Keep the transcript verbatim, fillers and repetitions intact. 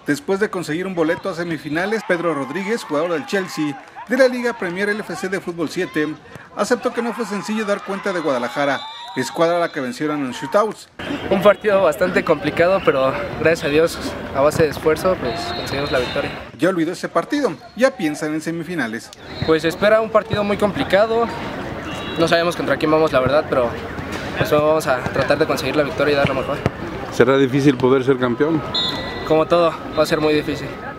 Después de conseguir un boleto a semifinales, Pedro Rodríguez, jugador del Chelsea de la Liga Premier L F C de Fútbol siete, aceptó que no fue sencillo dar cuenta de Guadalajara, escuadra a la que vencieron en shootouts. Un partido bastante complicado, pero gracias a Dios, a base de esfuerzo, pues conseguimos la victoria. Ya olvidó ese partido, ya piensan en semifinales. Pues espera un partido muy complicado, no sabemos contra quién vamos la verdad, pero pues vamos a tratar de conseguir la victoria y dar lo mejor. ¿Será difícil poder ser campeón? Como todo, va a ser muy difícil.